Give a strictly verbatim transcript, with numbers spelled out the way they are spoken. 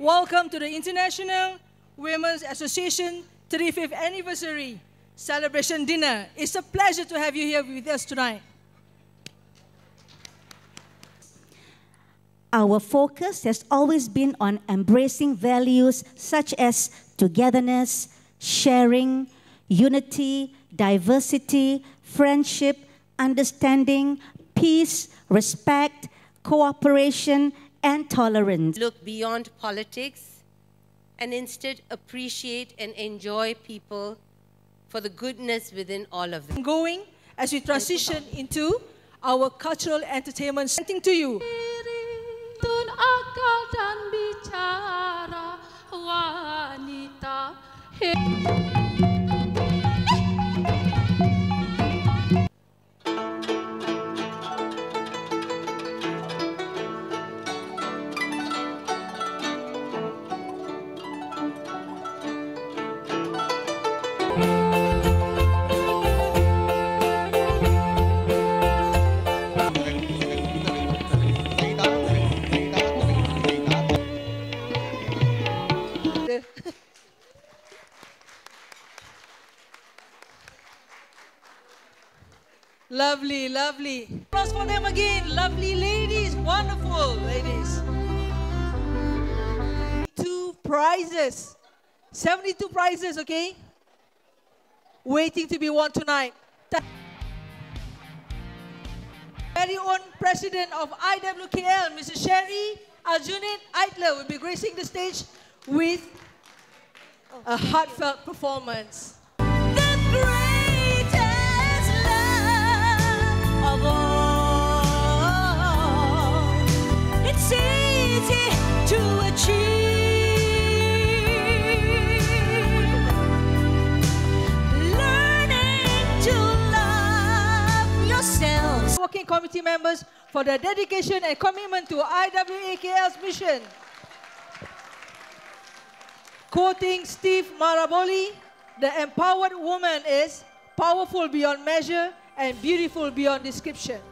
welcome to the International Women's Association thirty-fifth Anniversary Celebration Dinner. It's a pleasure to have you here with us tonight. Our focus has always been on embracing values such as togetherness, sharing, unity, diversity, friendship, understanding, peace, respect, cooperation, and tolerance. Look beyond politics and instead appreciate and enjoy people for the goodness within all of them. Going as we transition into our cultural entertainment, presenting to you. Tun akal dan bicara wanita. Lovely, lovely. Applause for them again. Lovely ladies, wonderful ladies. Two prizes. seventy-two prizes, okay? Waiting to be won tonight. Very own president of I W K L, Missus Sherry Aljunied Eitler, will be gracing the stage with a heartfelt performance. Of all, it's easy to achieve. Learning to love yourselves. Working committee members for their dedication and commitment to I W A K L's mission. Quoting Steve Maraboli, the empowered woman is powerful beyond measure and beautiful beyond description.